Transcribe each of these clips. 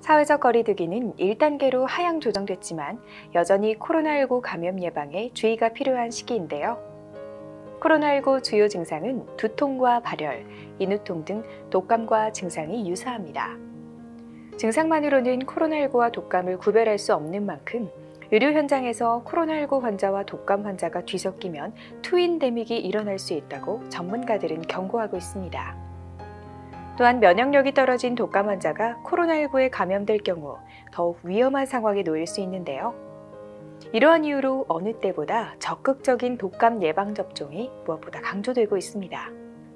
사회적 거리두기는 1단계로 하향 조정됐지만 여전히 코로나19 감염 예방에 주의가 필요한 시기인데요. 코로나19 주요 증상은 두통과 발열, 인후통 등 독감과 증상이 유사합니다. 증상만으로는 코로나19와 독감을 구별할 수 없는 만큼 의료 현장에서 코로나19 환자와 독감 환자가 뒤섞이면 트윈데믹이 일어날 수 있다고 전문가들은 경고하고 있습니다. 또한 면역력이 떨어진 독감 환자가 코로나19에 감염될 경우 더욱 위험한 상황에 놓일 수 있는데요. 이러한 이유로 어느 때보다 적극적인 독감 예방접종이 무엇보다 강조되고 있습니다.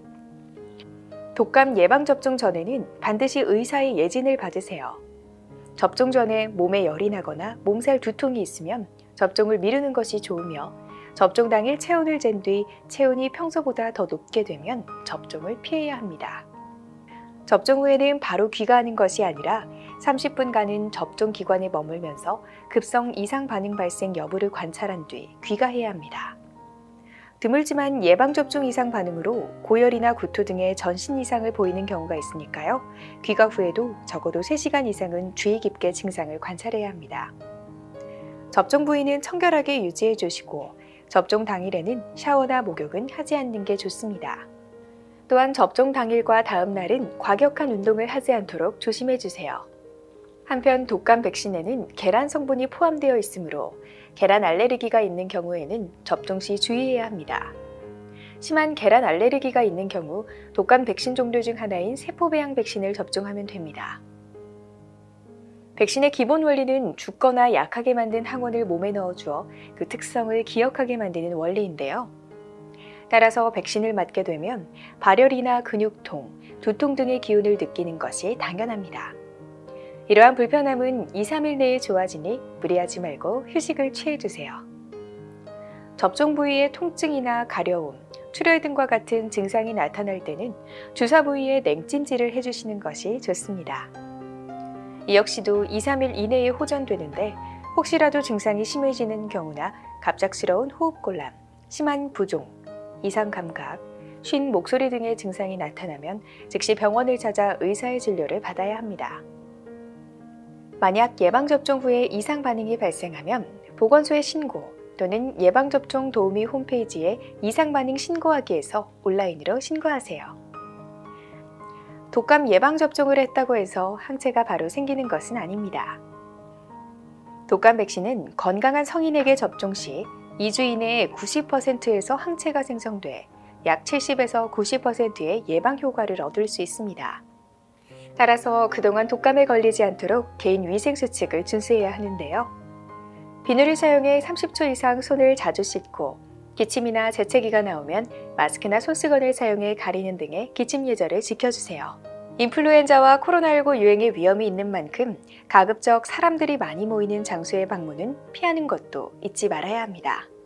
독감 예방접종 전에는 반드시 의사의 예진을 받으세요. 접종 전에 몸에 열이 나거나 몸살 두통이 있으면 접종을 미루는 것이 좋으며 접종 당일 체온을 잰 뒤 체온이 평소보다 더 높게 되면 접종을 피해야 합니다. 접종 후에는 바로 귀가하는 것이 아니라 30분간은 접종 기관에 머물면서 급성 이상 반응 발생 여부를 관찰한 뒤 귀가해야 합니다. 드물지만 예방접종 이상 반응으로 고열이나 구토 등의 전신 이상을 보이는 경우가 있으니까요. 귀가 후에도 적어도 3시간 이상은 주의 깊게 증상을 관찰해야 합니다. 접종 부위는 청결하게 유지해 주시고 접종 당일에는 샤워나 목욕은 하지 않는 게 좋습니다. 또한 접종 당일과 다음 날은 과격한 운동을 하지 않도록 조심해 주세요. 한편 독감 백신에는 계란 성분이 포함되어 있으므로 계란 알레르기가 있는 경우에는 접종 시 주의해야 합니다. 심한 계란 알레르기가 있는 경우 독감 백신 종류 중 하나인 세포배양 백신을 접종하면 됩니다. 백신의 기본 원리는 죽거나 약하게 만든 항원을 몸에 넣어주어 그 특성을 기억하게 만드는 원리인데요. 따라서 백신을 맞게 되면 발열이나 근육통, 두통 등의 기운을 느끼는 것이 당연합니다. 이러한 불편함은 2-3일 내에 좋아지니 무리하지 말고 휴식을 취해주세요. 접종 부위의 통증이나 가려움, 출혈 등과 같은 증상이 나타날 때는 주사 부위에 냉찜질을 해주시는 것이 좋습니다. 이 역시도 2-3일 이내에 호전되는데 혹시라도 증상이 심해지는 경우나 갑작스러운 호흡곤란, 심한 부종, 이상 감각, 쉰 목소리 등의 증상이 나타나면 즉시 병원을 찾아 의사의 진료를 받아야 합니다. 만약 예방접종 후에 이상 반응이 발생하면 보건소에 신고 또는 예방접종 도우미 홈페이지에 이상 반응 신고하기에서 온라인으로 신고하세요. 독감 예방접종을 했다고 해서 항체가 바로 생기는 것은 아닙니다. 독감 백신은 건강한 성인에게 접종 시 2주 이내에 90%에서 항체가 생성돼 약 70에서 90%의 예방 효과를 얻을 수 있습니다. 따라서 그동안 독감에 걸리지 않도록 개인 위생 수칙을 준수해야 하는데요. 비누를 사용해 30초 이상 손을 자주 씻고 기침이나 재채기가 나오면 마스크나 손수건을 사용해 가리는 등의 기침 예절을 지켜주세요. 인플루엔자와 코로나19 유행의 위험이 있는 만큼 가급적 사람들이 많이 모이는 장소의 방문은 피하는 것도 잊지 말아야 합니다.